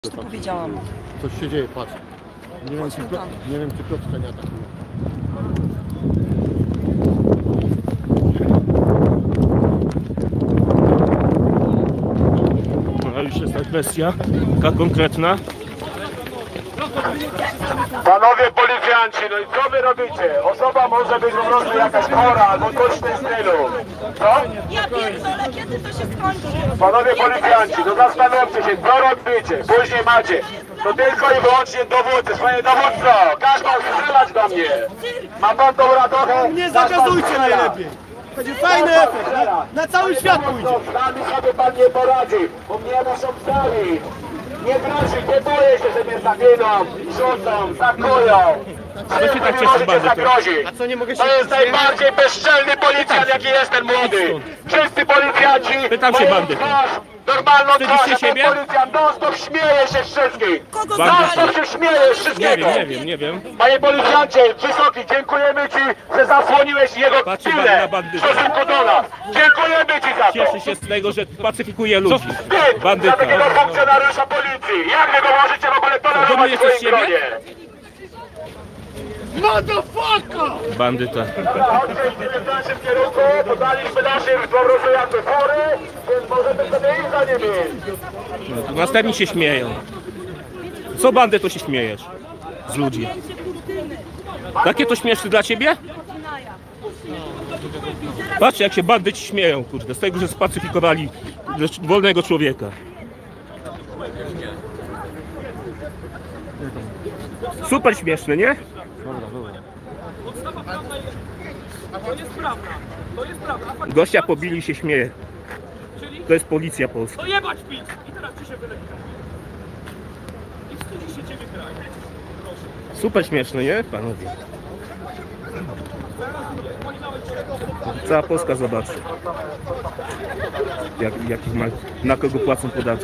To powiedziałam. Coś się dzieje, patrz. Nie wiem czy Piotrka nie atakuje. No już jest ta kwestia, taka konkretna. Panowie policjanci, no i co wy robicie? Osoba może być po prostu jakaś chora albo coś w tym stylu. Co? Ja pierdolę, kiedy to się skończy? Panowie policjanci, no zastanówcie się, co robicie, później macie. To tylko i wyłącznie dowódcy, swoje dowódco, każ pan strzelać do mnie. Ma pan tą radochę? Nie zakazujcie najlepiej! Będzie fajny efekt, na cały świat pójdzie! Z nami sobie pan nie poradzi, bo mnie muszą wstawić. Nie grozi, nie boję się, że mnie zaginą, rzucą, zakują. Co się tak cieszy, bandyto? A co, nie mogę się... To jest najbardziej bezczelny policjant, jaki jest ten młody. Wszyscy policjanci Pytam się, mają bandyto. twarz, normalną Wstydzisz twarz, się a ten siebie? policjant non-stop śmieje się z wszystkich. Kogo Bandyto. Non-stop się śmieje z wszystkiego. Nie wiem. Panie policjancie, wysoki, dziękujemy ci, że zasłoniłeś jego Patrzy chwilę na bandytę. w stosunku do nas. Dziękujemy ci za to. Cieszy się z tego, że pacyfikuje ludzi. Wstyd dla Bandyta. takiego funkcjonariusza policji. Jak wy go możecie w ogóle tolerować w Dumujesz swoim z siebie? gronie? Bandyta. Dobra, chodźcie w naszym kierunku, podaliśmy naszych po prostu jakby fory, więc możemy sobie iść za nimi. No, to następni się śmieją. Co bandyto się śmiejesz? Z ludzi. Takie to śmieszne dla ciebie? Patrz jak się bandyci śmieją, kurde, z tego, że spacyfikowali wolnego człowieka. Super śmieszne, nie? Gościa pobili, się śmieje. To jest policja polska. To jebać pić! I teraz ci się wylepić. I wstydzi się ciebie kraj. Super śmieszne, nie, panowie? Cała Polska zobaczy. Na kogo płacą podatki.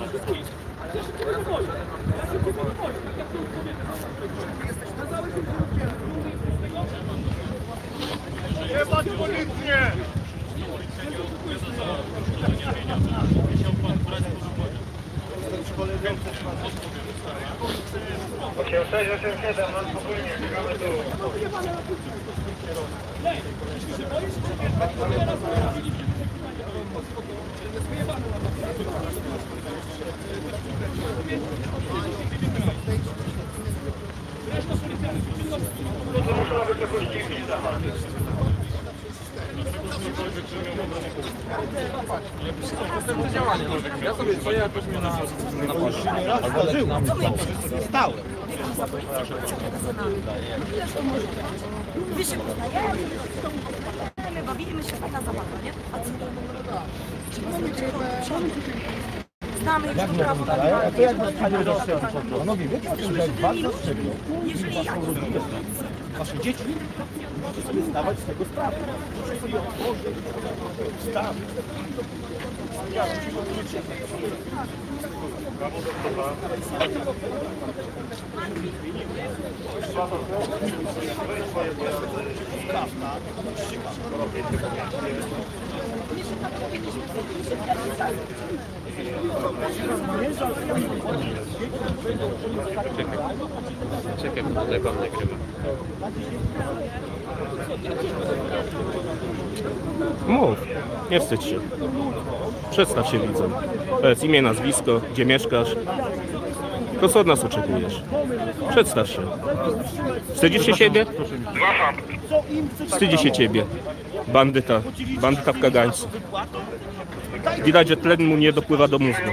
Jebać policję! Osiem 6, 8, 7, no spokojnie, czekamy tu. Wy się poznajemy, bawimy się, fajna zabawa, nie? A co? Znamy już to prawo. A to jak nas panie rozstrzela? Panowie, wiecie o tym, że jak was zastrzelią, Jeżeli ja wasze dzieci, możecie sobie zdawać z tego sprawę. Proszę sobie otworzyć, wstaw. Czekaj, tutaj pan nagrywa. Mów, nie wstydź się. Przedstaw się widzom. Powiedz imię, nazwisko, gdzie mieszkasz. To co od nas oczekujesz? Przedstaw się. Wstydzisz się siebie? Wstydzi się ciebie. Bandyta. Bandyta w kagańcu. Widać, że tlen mu nie dopływa do mózgu.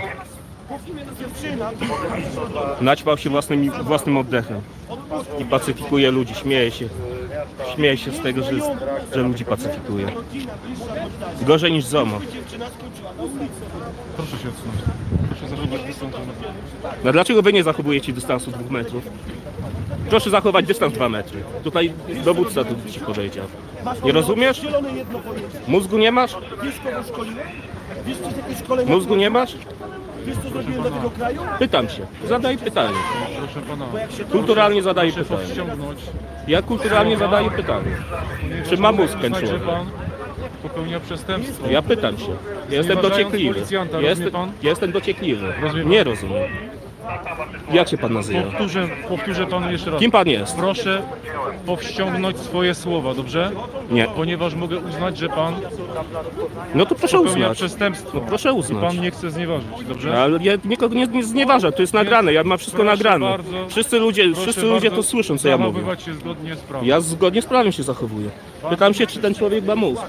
Naćpał się własnym oddechem. I pacyfikuje ludzi. Śmieje się. Śmieje się z tego, że ludzi pacyfikuje. Gorzej niż ZOMO. Proszę się odsunąć. Proszę zachować dystans. No dlaczego wy nie zachowujecie dystansu 2 metrów? Proszę zachować dystans 2 metry. Tutaj dowódca tu ci powiedział. Nie rozumiesz? Zielone jedno pojęcie. Mózgu nie masz? Wiesz, kogo szkoliłem? Wiesz, co takie szkolenia? Mózgu nie masz? Wiesz, co zrobiłem dla tego kraju? Pytam się. Zadaj pytanie. Proszę pana, Kulturalnie zadaję proszę pytanie. powściągnąć. Ja kulturalnie zadaję pytanie. Czy ma mózg ten Uznać, że człowiek? pan popełnia przestępstwo. Ja pytam się. Jestem Znieważając dociekliwy. policjanta, rozumie pan? Jestem dociekliwy. Rozumie pan? Nie rozumiem. Jak się pan nazywa? Powtórzę panu jeszcze raz. Kim pan jest? Proszę powściągnąć swoje słowa, dobrze? Nie. Ponieważ mogę uznać, że pan No to proszę popełnia uznać. przestępstwo. No proszę I uznać. pan nie chce znieważyć, dobrze? Ale ja nikogo nie znieważam, to jest nagrane, ja mam wszystko Proszę nagrane. bardzo, Wszyscy ludzie Proszę to słyszą, co ja mówię. zachowywać się zgodnie z prawem. Ja zgodnie z prawem się zachowuję. Pytam się, czy ten człowiek ma mózg.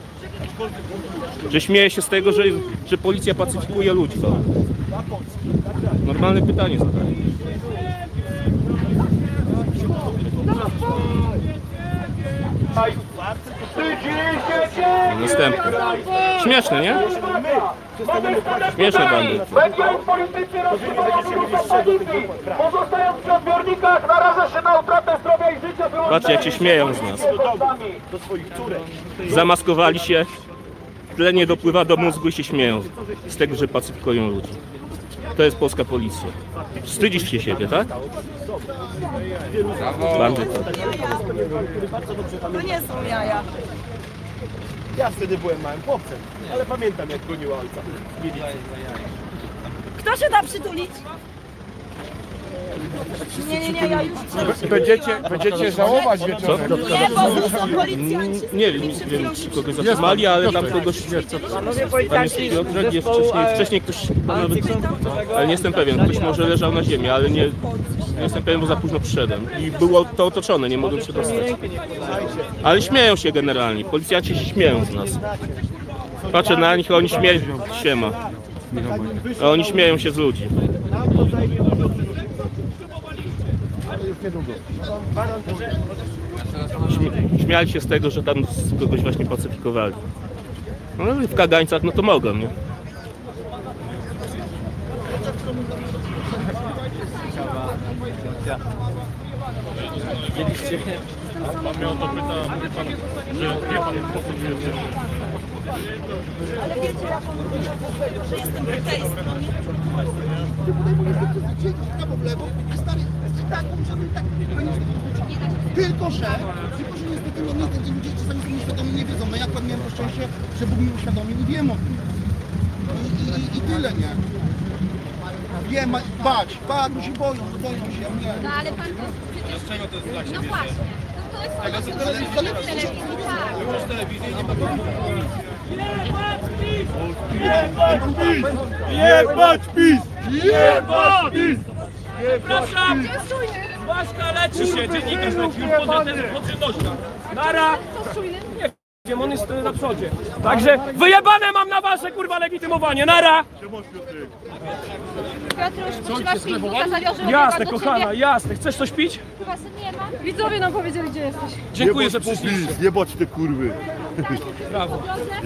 Że śmieje się z tego, że policja pacyfikuje ludzi. Normalne pytanie zadaję. Następny. Śmieszne, nie? Śmieszne bandy. Będziemy politycy rozpoczynać pozostając przy odbiornikach, naraża się na utratę zdrowia i życia. Patrzcie, jak się śmieją z nas. Zamaskowali się, tlenie dopływa do mózgu i się śmieją z tego, że pacyfikują ludzi. To jest polska policja. Wstydzisz się siebie, tak? Bandy. To nie są jaja. Ja wtedy byłem małym chłopcem, ale pamiętam jak goniła ojca w milicji. Kto się da przytulić? Nie, ja już Będziecie żałować wieczorem. nie, bo tu są policjanci. Nie wiem, czy kogoś zatrzymali, ale tam kogoś... Tam jest Piotrek, jest wcześniej ktoś... Ale nie jestem pewien, ktoś może leżał na ziemi, ale nie jestem pewien, bo za późno przyszedłem. I było to otoczone, nie mogłem się dostać. Ale śmieją się generalnie, policjanci się śmieją z nas. Patrzę na nich, a oni śmieją siema. A oni śmieją się z ludzi. Śmiali się z tego, że tam kogoś właśnie pacyfikowali. No i w kagańcach, no to mogą, nie? Pan mnie o to pyta, że wie pan, po co tu jest. Ale wiecie, jak on mówi, że jestem brytyjski. Tylko, że niestety no niestety ludzie czasami są nieświadomi, nie wiedzą. No jak pan miałem to szczęście, że Bóg mi uświadomił i wiem o tym. I tyle, nie? Wiem, bać, musi boją się, nie. No ale pan to przecież... czego to jest dla siebie? No właśnie. To jest telewizji, Jebać PiS! Jebać PiS! Przepraszam! Błaszka leczy się, dziennikarz leczy już pod żywnością. Nara! Nie wiem, on jest na przodzie. Także wyjebane mam na wasze kurwa legitymowanie, nara! Piotruś, potrzeba szpilki, zawioży Jasne, kochana, jasne. Chcesz coś pić? Chyba nie ma. Widzowie nam powiedzieli, gdzie jesteś. Dziękuję, że przyszliście. Jebać te kurwy. Brawo.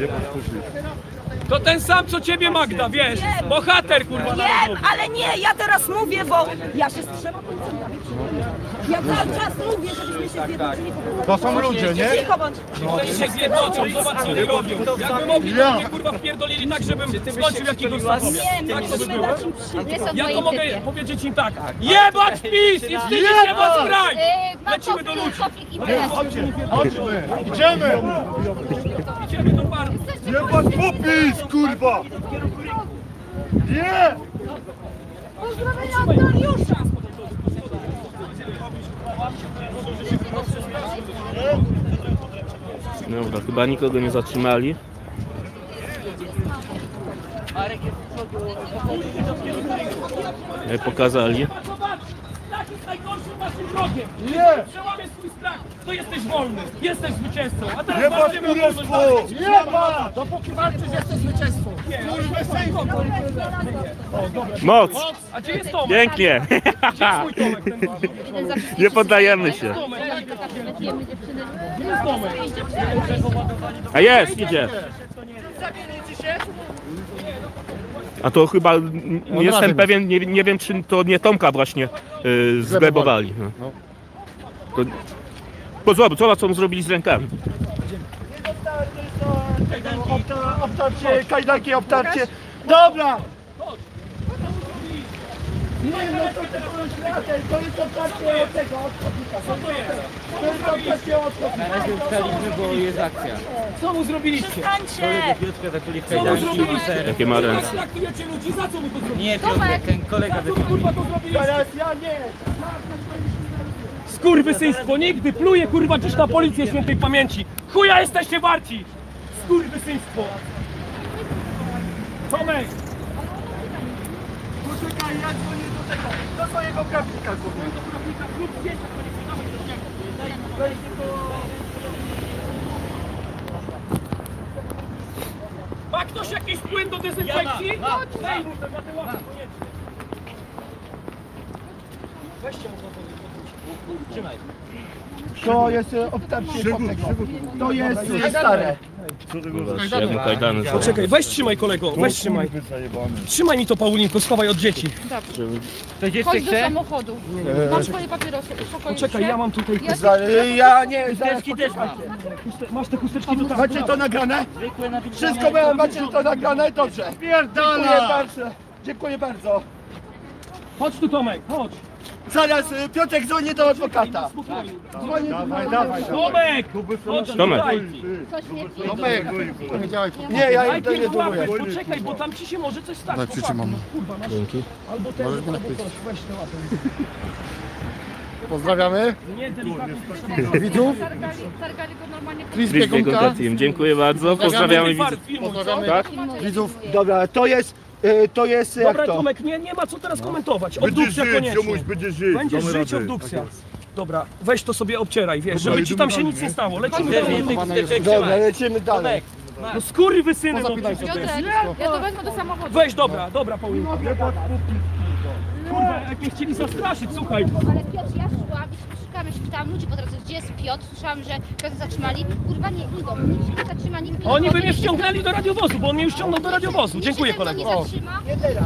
To ten sam, co ciebie Magda, wiesz? Bohater, kurwa, Nie, narodowy. ale nie, ja teraz mówię, bo ja się strzemam policjantami. Ja cały czas mówię, żebyśmy się zjednoczyli. To są ludzie, nie? Cicho bądź. Oni się zjednoczą, zobacz co oni robią. Jakby mogli, to mnie kurwa wpierdolili tak, żebym skończył jakiegoś zachowania. Tak to by było. Nie są w Ja to mojej mogę typie. powiedzieć im tak. Jebać PiS! Nie wstydzi się was grać! Lecimy do ludzi. Konflikt interesów. Chodźmy, idziemy! Idziemy do parku. Jebać popis, kurwa! Nie! Pozdrowienia od Dariusza. Dobra, chyba nikogo nie zatrzymali. Pokazali. Tak jest najgorszym waszym wrogiem. Nie! Przełamie swój strach. To jesteś wolny. Jesteś zwycięzcą. A teraz Jebać walczymy o wolność. kurestwo! Jebać! Dopóki walczysz, jesteś zwycięzcą. Moc! A gdzie jest Tomek? Pięknie! Gdzie jest mój Tomek? Ten wasz? Nie poddajemy się. Tomek. Gdzie jest Tomek? A jest, idzie. A to chyba, nie jestem pewien, nie wiem czy to nie Tomka właśnie zglebowali. No. Zobacz co mu zrobili z rękami. Obtarcie, kajdanki obtarcie. Dobra! Nie, no to to jest otwarcie od tego, od chodnika. To jest otwarcie od chodnika. Na razie ustaliliśmy, bo jest akcja. Co mu zrobiliście? Przestańcie! Piotrka zaczęli w Co mu kajdanki i zrobiliście? maserem. Jakie ma ręce? Traktujecie ludzi, za co mu to zrobiliście? Nie Piotrek, ten kolega Za co mu wypadł. kurwa to zrobiliście? Teraz ja nie. Skurwysyństwo, nigdy pluje kurwa dziś na policję świętej pamięci. Chuja jesteście warci! Skurwysyństwo! Tomek! Poczekaj, ja dzwonię do tego, do swojego prawnika. Ma ktoś jakiś płyn do dezynfekcji? Daj mu to, ja te łapy koniecznie. Weźcie mu to. Trzymaj. To jest obtarcie kopnego. To jest stare. Zobaczcie, jak mu kajdany są. Poczekaj, weź trzymaj kolego, weź trzymaj. Trzymaj mi to Paulinko, schowaj od dzieci. Ktoś jeszcze Chodź do chce? samochodu. Mam swoje papierosy. Uspokoisz Poczekaj, się? ja mam tutaj... Ja nie, Chusteczki też mam. Masz te chusteczki tutaj? macie to nagrane? Zwykłe na Wszystko macie to nagrane? Dobrze. Dziękuję bardzo. Dziękuję bardzo. Chodź tu Tomek, chodź. Zaraz Piotrek dzwoni do adwokata. Spokojnie. Dzwoni do Tomek! Chodź Tomek. tutaj. Coś nie Nie, ja Daj im to nie pierw łapę, dłuję. poczekaj, bo tam ci się może coś stać. Daj, przytrzymam. Kurwa, masz... Dzięki. Albo ten, albo coś, weź tę łapę. Pozdrawiamy Nie, delikatnie. widzów. targali go normalnie po Chris Biegunka Team, dziękuję bardzo. Pozdrawiamy widzów. Pozdrawiamy. Tak? Widzów. Dobra, to jest jak Dobra to? Tomek, nie ma co teraz komentować. Obdukcja koniecznie. będzie żyć. Będzie żyć obdukcja. Dobra, weź to sobie obcieraj, wiesz, żeby ci tam się nic nie stało. Lecimy dalej. Dobra, lecimy dalej. No skurwysyny, no daj sobie. Piotrek, ja to wezmę do samochodu. Weź, dobra, Paulinka. Kurwa, jak mnie chcieli zastraszyć, słuchaj. Ale Piotr, ja szłam i szukamy się, pytałam ludzi po drodze, gdzie jest Piotr? Słyszałam, że Piotr zatrzymali. Kurwa, nie idą, nikt nie zatrzyma, nikt nie Oni by chodzi, mnie ściągnęli do radiowozu, bo on mnie już ściągnął do radiowozu. Dziękuję kolego. Nie zatrzyma.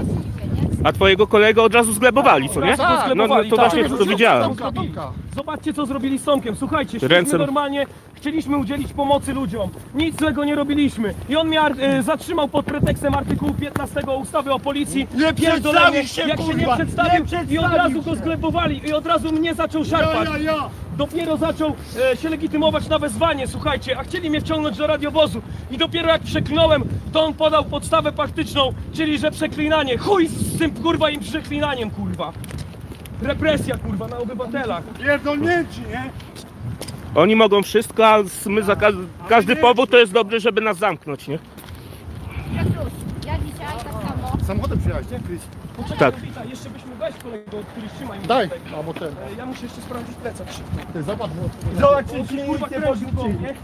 A twojego kolegę od razu zglebowali, co nie? Tak, No to właśnie to widziałem. Zobaczcie, co zrobili z Tomkiem. Słuchajcie, Ręce- szliśmy normalnie, chcieliśmy udzielić pomocy ludziom. Nic złego nie robiliśmy. I on mnie zatrzymał pod pretekstem artykułu 15 ustawy o policji. Nie Pierdolenie, przedstawił się, jak się nie kurwa, przedstawił, nie i od razu go przedstawił się. zglebowali. I od razu mnie zaczął szarpać. Dopiero zaczął się legitymować na wezwanie, słuchajcie, a chcieli mnie wciągnąć do radiowozu. I dopiero jak przeklinąłem, to on podał podstawę faktyczną, czyli że przeklinanie. Chuj z tym kurwa im przeklinaniem, kurwa. Represja, kurwa, na obywatelach. Pierdolnięci, nie? Oni mogą wszystko, a my za każdy powód to jest dobry, żeby nas zamknąć, nie? Piotruś, ja dzisiaj tak samo. Samochodem przyjechałeś, nie, Chris? Poczekaj, Tak. Wita, jeszcze byśmy weź kolego, który trzymaj mnie Daj, tutaj. albo ten. Ja muszę jeszcze sprawdzić plecak szybko. Ty zobacz, bo... Zobacz, czy ci Kurwa, nic nie kręcił go, porzucili. nie?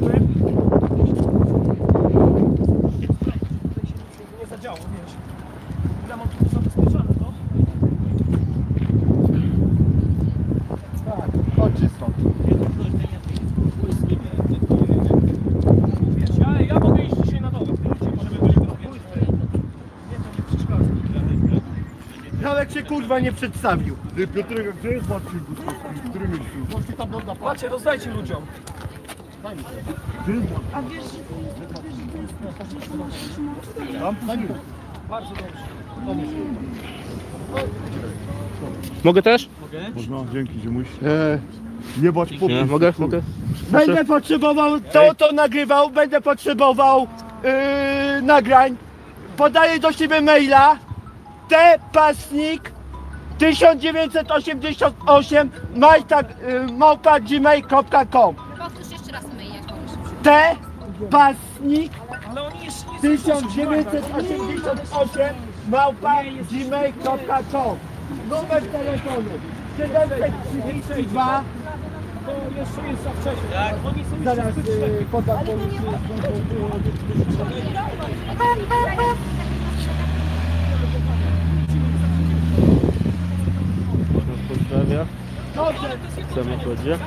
Nie zadziało, wiesz. Ja mam tu zabezpieczone, no. Tak, chodźcie stąd. Wiesz, ja mogę iść dzisiaj na dole, żeby byli bezpieczni. Nie, to nie przeszkadza. Nawet się kurwa nie przedstawił. Ty, Piotrek, gdzie jest Marcin Guskowski? W którym miejscu? Właśnie tam można patrzeć. Macie, rozdajcie ludziom. Tam? Bardzo dobrze. Mogę też? Można, dzięki, ziemuś. Nie bać po Nie, mogę? Będę potrzebował, to nagrywał, będę potrzebował nagrań. Podaję do siebie maila tpasnik 1988 @gmail.com. Powtórz jeszcze raz mail, jak możesz. tpasnik Ale oni jeszcze nie 1988 @gmail.com. Numer telefonu 732. to jeszcze jest za wcześnie. Oni są Zaraz jeszcze zbyt podam policji. Pozdrawia. W samochodzie.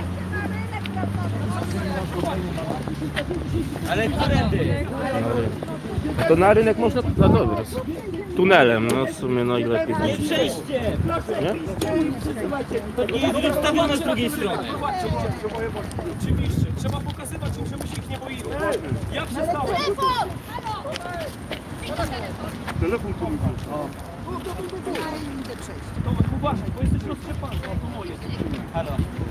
Ale którędy? A to na rynek można... No dobra. Tunelem, no w sumie najlepiej. Nie przejście! Nie? To nie jest wystawione z drugiej strony. Oczywiście, trzeba pokazywać im, że my się ich nie boimy. Ja przestałem. Telefon! Telefon tu Tomek, uważaj, bo jesteś roztrzepany. O, to moje. Halo.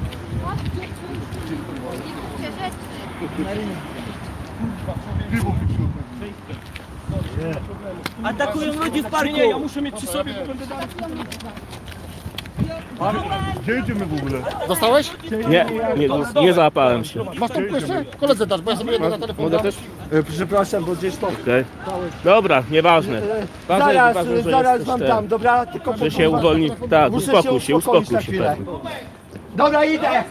Atakują ludzi w parku. Nie, ja muszę mieć przy sobie, bo będę dalej. Gdzie idziemy w ogóle? Dostałeś? Nie załapałem się. Masz tą jeszcze? Koledze dasz, bo ja sobie jedno na telefon Mogę dam. też? Przepraszam, bo gdzieś to... Okej. Dobra, nieważne. Ważne, że zaraz jesteś wam ten, dam, dobra? Tylko że się uwolni. Tak, muszę uspokój się, uspokoić uspokój na się chwilę. pewnie. Dobra, idę!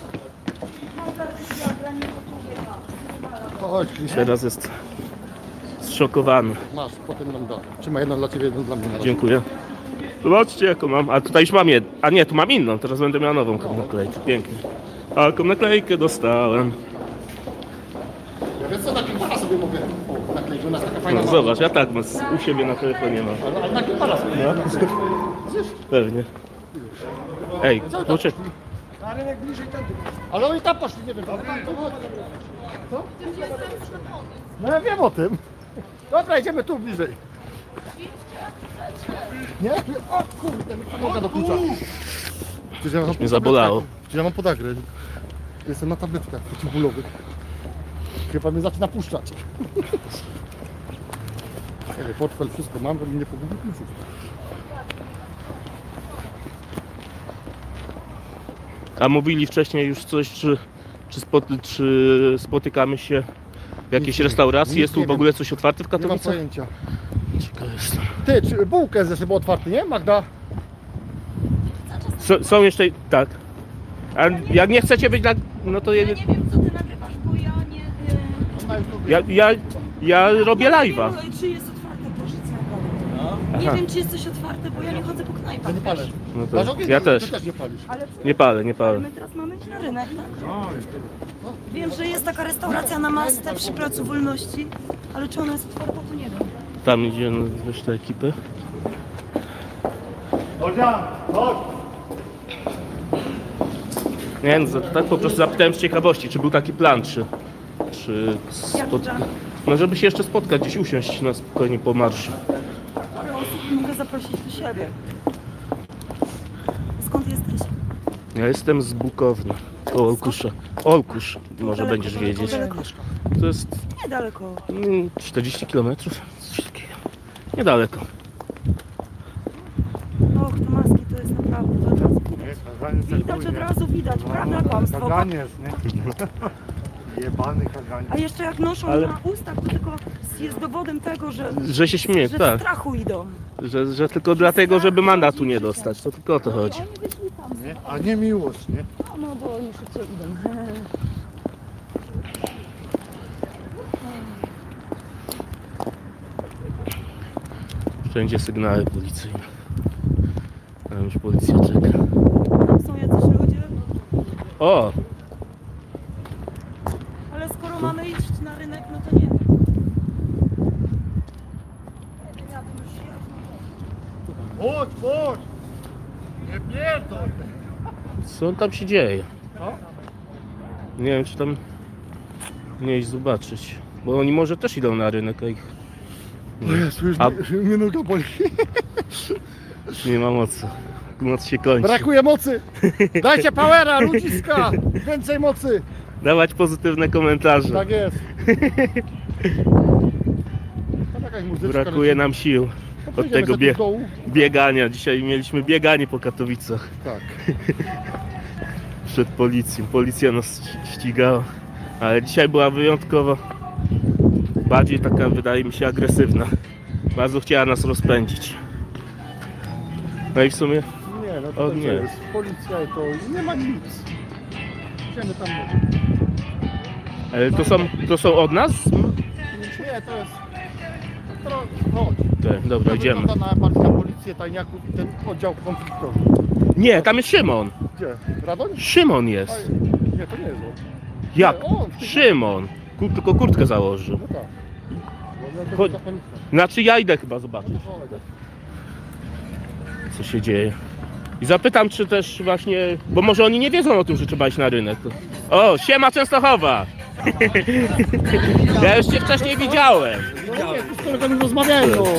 Chodź, Krzysiek. Teraz jest zszokowany. Masz, potem nam da. Trzymaj jedno dla ciebie, jedno dla mnie. Dziękuję. Zobaczcie jaką mam. A tutaj już mam jedną. A nie, tu mam inną. Teraz będę miał nową naklejkę. Pięknie. A jaką naklejkę dostałem. Ja wiesz co, taki para sobie mogę nakleić, u nas taka fajna No, zobacz, ja tak u siebie na telefonie mam. Ale taki para sobie. No. Pewnie. Ej, poczekaj. Ale oni tam poszli, nie wiem. Co? No ja wiem o tym. Dobra, idziemy tu bliżej. Nie? O kurde, noga do klucza. Przecież ja mam Mnie zabolało. Przecież ja mam podagrę. Jestem na tabletkach przeciwbólowych. Chyba mnie zaczyna puszczać. Nie wiem, portfel, wszystko mam, żeby nie pogubił kluczów. A mówili wcześniej już coś, czy spotykamy się w jakiejś restauracji? nic Jest tu nie w ogóle coś otwarte w Nie mam Katowicach? pojęcia. Ciekawe jestem. Ty, czy bułkę ze sobą otwarty, nie Magda? Są jeszcze... Tak. A jak nie chcecie być na... No to... Ja nie wiem, co ty nagrywasz, bo ja nie... Ja robię live'a. Czy jest otwarte, proszę cię. Nie wiem, czy jest coś otwarte, bo ja nie chodzę po knajpach. Ja nie palę. No Masz to ogień? ja Ty też. też nie palisz. Ale co? Nie palę, nie palę. My teraz mamy iść na rynek, tak? Wiem, że jest taka restauracja na Mastę przy Placu Wolności, ale czy ona jest otwarta, to nie wiem. Tam idzie reszta ekipy. Nie wiem, tak po prostu zapytałem z ciekawości, czy był taki plan, czy plan? no żeby się jeszcze spotkać, gdzieś usiąść na spokojnie po marszu. Parę osób mogę zaprosić do siebie. Skąd jesteś? Ja jestem z Bukowni, koło Olkusza. Olkusz, może Daleko, będziesz wiedzieć. Daleko. To jest Niedaleko. 40 km, coś takiego. Niedaleko. Och, te maski to jest naprawdę, to od razu widać, od razu widać, prawda, kłamstwo. Kaganiec, nie? Jebany kaganiec. A jeszcze jak noszą Ale- na ustach, to tylko jest dowodem tego, Że się śmieje, że w tak. strachu idą. Że tylko dlatego, żeby mandatu nie dostać, to tylko o to chodzi. Oni wyszli tam. Nie? A nie miłość, nie? No bo oni szybciej idą. Wszędzie sygnały policyjne. Tam już policja czeka. Tam są jacyś ludzie, O! ale skoro mamy iść na rynek, no to nie wiem. Ja bym już jechał. Chodź, chodź! Nie pierdol! Co tam się dzieje? Nie wiem, czy tam nie iść zobaczyć. Bo oni może też idą na rynek, a ich Jezu, już A- mnie noga boli. nie ma mocy. Moc się kończy. Brakuje mocy! Dajcie powera, ludziska! Więcej mocy! Dawać pozytywne komentarze. Tak jest. Tam jakaś muzyczka Brakuje leci. nam sił To od pójdziemy tego sobie do dołu. biegania. Dzisiaj mieliśmy bieganie po Katowicach Tak. przed policją. Policja nas ścigała, ale dzisiaj była wyjątkowo bardziej taka, wydaje mi się, agresywna. Bardzo chciała nas rozpędzić. No i w sumie Nie, no O, to nie. jest policja to nie ma nic. Idziemy tam. ale to są od nas? Nie, to jest... Chodź. Tak, dobra, idziemy. Wygląda na bardziej na policję tajniaków i ten oddział konfliktowy. Nie, tam jest Szymon. Gdzie? Radoń? Szymon jest. Nie, to nie jest on. Jak? on. Szymon. Tylko kurtkę założył. No tak. No, Chodź. to policja. Znaczy ja idę chyba zobaczyć, co się dzieje. I zapytam, czy też właśnie, bo może oni nie wiedzą o tym, że trzeba iść na rynek. O, siema Częstochowa! Ja już cię wcześniej widziałem. Z kolegami rozmawiałem, no.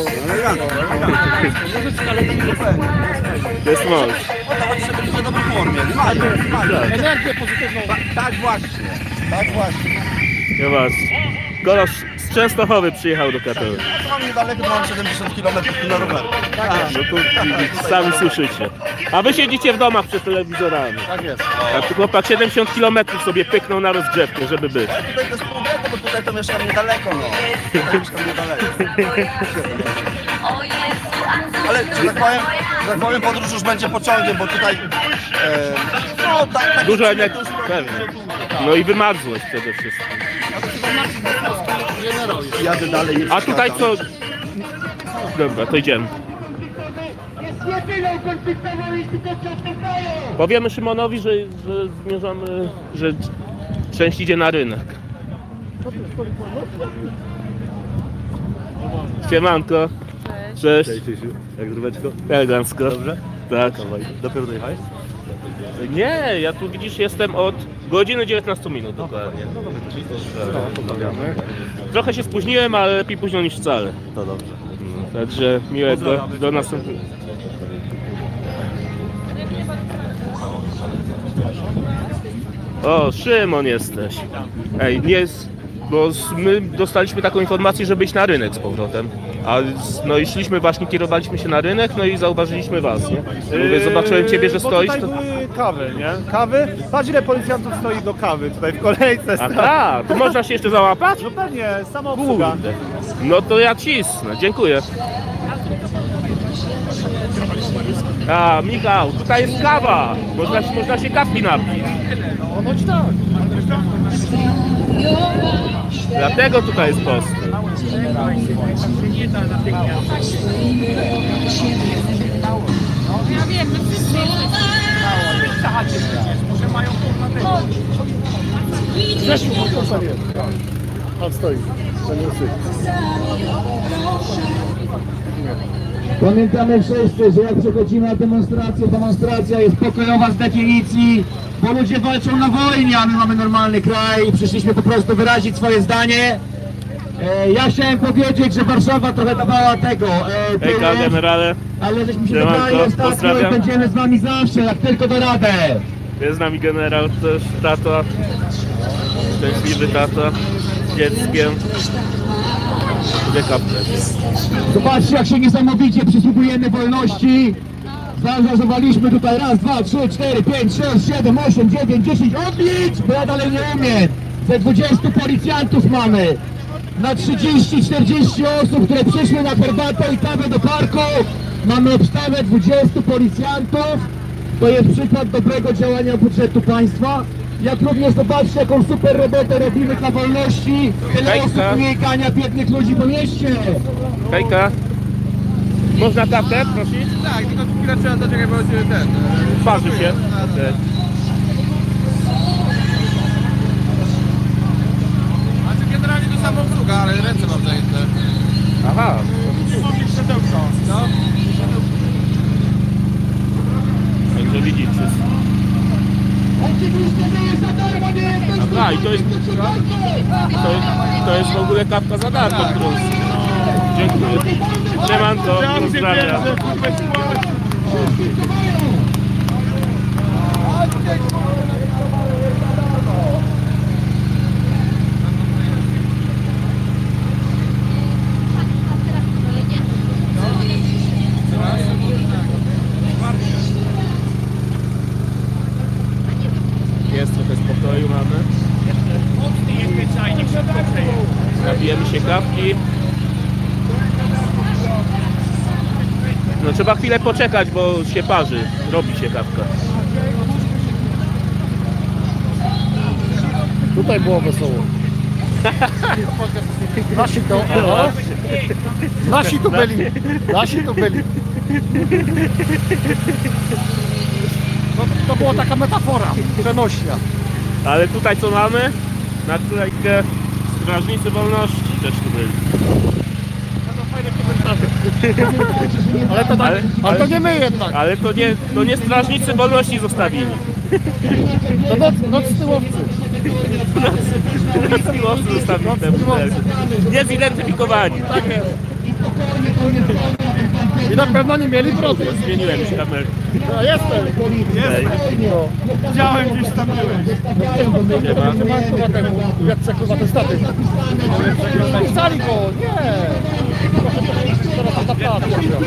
Jest mąż. W dobrej formie. Energię pozytywną. Tak właśnie. Tak właśnie. Zobacz. Kolos z Częstochowy przyjechał do Katowic. Mam niedaleko, mam 70 km na rowerze. No to sami słyszycie. A wy siedzicie w domach przed telewizorami. Tak jest. A tu chłopak 70 km sobie pyknął na rozgrzewkę, żeby być. Tutaj to jest pół biegu, bo tutaj to mieszkam niedaleko, no. Tutaj mieszkam niedaleko. Ale, że tak powiem, podróż już będzie pociągiem, bo tutaj... no, tak Dużo energii. Pewnie. No i wymarzłeś przede wszystkim. Jadę dalej. A tutaj co? Dobra, to idziemy. Powiemy Szymonowi, że zmierzamy, że część idzie na rynek. Siemanko. Cześć. Jak zdróweczko? Elegancko. Dobrze? Tak. Dopiero dojechałeś? Nie, ja tu widzisz jestem od godziny 19 minut dokładnie. Pozdrawiamy. Trochę się spóźniłem, ale lepiej późno niż wcale. To dobrze. Także miłego, do następnego. O, Szymon jesteś. Ej, nie jest, bo my dostaliśmy taką informację, żeby iść na rynek z powrotem. No i szliśmy właśnie, kierowaliśmy się na rynek, no i zauważyliśmy was, nie? Mówię, zobaczyłem ciebie, że Bo stoisz. tutaj były kawy, nie? Kawy? Patrz ile policjantów stoi do kawy tutaj w kolejce. A tak, to można się jeszcze załapać? No pewnie, sama obsługa. Kurde. No to ja cisnę, dziękuję. A, Michał, tutaj jest kawa. Można się kawki napić. Ponoć tak. Dlatego tutaj jest posty. Ja wiem, my wszyscy Grzesiu, co tam jest? Tam stoi. To nie usyp. Pamiętamy wszyscy, że jak przechodzimy na demonstrację, demonstracja jest pokojowa z definicji, bo ludzie walczą na wojnie, a my mamy normalny kraj i przyszliśmy po prostu wyrazić swoje zdanie. Ja chciałem powiedzieć, że Warszawa trochę dawała tego, Hejka, generale. ale żeśmy się Siemanko, dobrali ostatnio i pozdrawiam. będziemy z wami zawsze, jak tylko da radę. Jest z nami generał, też tato. Szczęśliwy tato. Z dzieckiem. Zobaczcie, jak się niesamowicie przysługujemy wolności. Zaangażowaliśmy tutaj raz, 2, 3, 4, 5, 6, 7, 8, 9, 10, odlicz, bo ja dalej nie umiem. Ze 20 policjantów mamy. Na 30-40 osób, które przyszły na herbatę i kawę do parku. Mamy obstawę 20 policjantów. To jest przykład dobrego działania budżetu państwa. Jak również zobaczcie, jaką super robotę robimy dla wolności. Tyle Hejka. osób nie gania biednych ludzi po mieście. Hejka. Można kawkę prosić? Tak, tylko chwilę trzeba zaczekać, bo ten... Parzy się. Okay. Znaczy generalnie to samo obsługa, ale ręce mam zajęte. Aha. No. Także widzicie. Aha, i to jest w ogóle kawka za darmo, którą... Dziękuję. Siemanko, pozdrawiam. Jest trochę spokoju mamy. Nabijemy się kawki. No trzeba chwilę poczekać, bo się parzy. Robi się kawka. Tutaj było wesoło. Nasi to... No. Nasi tu byli. Nasi tu byli. To była taka metafora przenośnia. Ale tutaj co mamy? Na kolejkę strażnicy wolności też tu byli. Ale to nie my jednak. Ale to nie strażnicy wolności zostawili. To nocny łowcy. Na miłosny zostawił temu. Niezidentyfikowani. Tak jest. I na pewno nie mieli wroty. Zmieniłem się kamerę. No jestem. Widziałem gdzieś tam byłeś. Nie ma kurwa temu. Wietrze kurwa ten statek. Pisali go. Nie. Teraz tam naprawdę.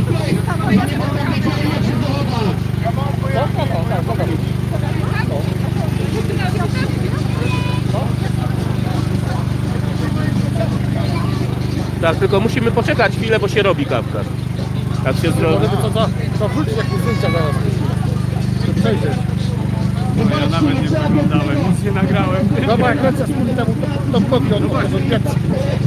Tak, tylko musimy poczekać chwilę, bo się robi kawka. Tak się zrobi. To wrócić jakieś zdjęcia zaraz. To przejdziesz. Ja nawet nie wyglądałem, nic nie nagrałem. Dobra, jak lecę z kuli temu, to kopią, to może wietr.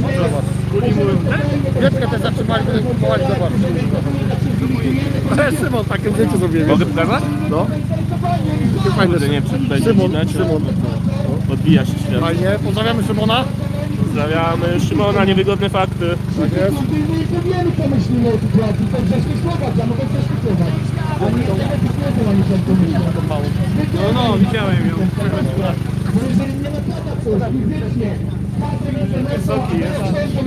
Wietrkę też zatrzymali, to wołali, zobacz. Ale Szymon, takie zdjęcie zrobiłem. Mogę pokazać? No. Fajne, że nie tutaj Szymon, widać. Szymon. Odbija się świat. Fajnie, pozdrawiamy Szymona. Pozdrawiamy Szymona, niewygodne fakty. Tak jest. Wielu pomyślimy o sytuacji, to wcześniej Słowacja, ja mogę wcześniej Słowacja. A nie to oni się pomyślą. No, widziałem ją. Jeżeli nie ma tata coś, nie wiecznie. Wysoki jest.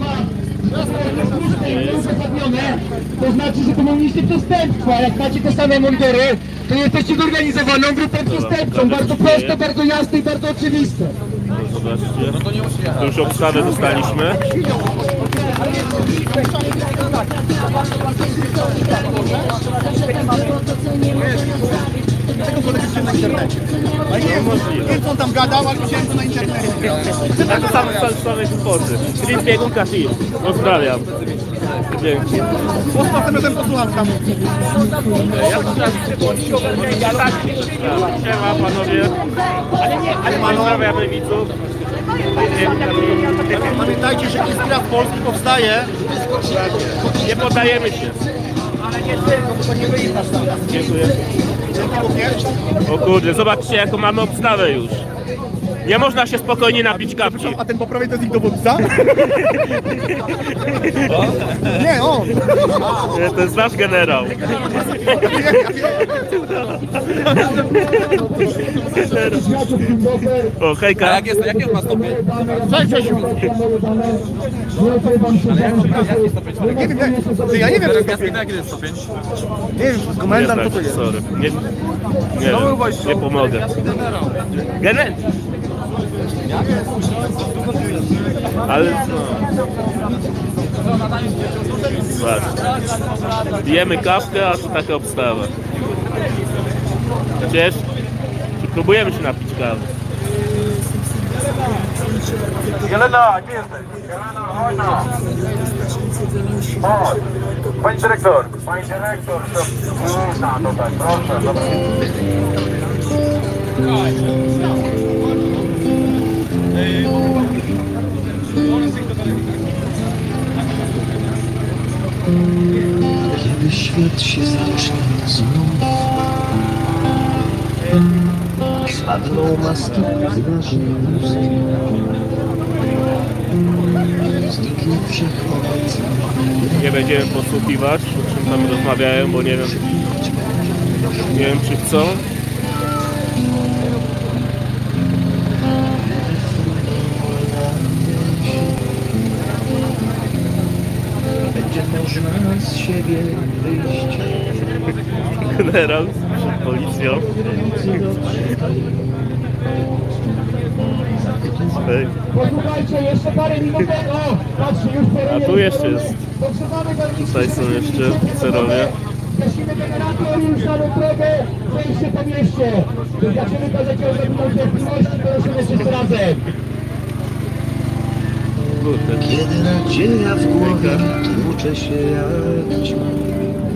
To znaczy, że popełniliście przestępstwo, a jak macie te same mundury, to jesteście zorganizowaną grupą przestępczą. Bardzo proste, bardzo jasne i bardzo oczywiste. Zobaczcie. To już obstawę dostaliśmy. Tego podejrzewam na internecie. A nie wiem, co on tam gadał, ale widziałem to na internecie. Tak same głupoty. Czyli biegunka film. Pozdrawiam. Dzięki. Następnym posłucham tam. Siema panowie. Pozdrawiamy widzów. Pamiętajcie, że Iskra w Polsce powstaje. Nie poddajemy się. Ale nie tylko, bo to nie wyjdzie na stronę. Dziękuję. O kurde, zobaczcie jaką mamy obstawę już. Nie można się spokojnie napić kawki. A ten po prawej to jest ich dowódca? Nie, on! Nie, to jest nasz generał. O, hejka. A jak on ma stopień? Cześć, Czesiu. Nie wiem, ja nie wiem, Jaki jest stopień? nie wiem, komendant co to jest. Sorry. Nie pomogę. Generał. Ale no. Patrz. Pijemy kawkę, a tu taka obstawa. Wiesz? Próbujemy się napić kawy. Jelena, gdzie jesteś? Jelena, chodź no. Chodź. Pani dyrektor. Pani dyrektor, to tutaj, proszę. Dobra. Kiedy świat się zacznie znów, spadną maski z naszych ust, zniknie wszechmoc. Nie będziemy podsłuchiwać, o czym tam rozmawiałem, bo nie wiem czy chcą. Będzie można z siebie wyjść. Generał z policją. Hej. Posłuchajcie, jeszcze parę minut tego. Patrzcie, już A tu jeszcze jest. Tutaj są jeszcze oficerowie. Gasimy generator i już mamy drogę, przejście po mieście. Wygasimy to, że ciągle będą cierpliwości, to ruszymy wszyscy razem. Kiedy nadzieja w głowie tłucze się jak ćma,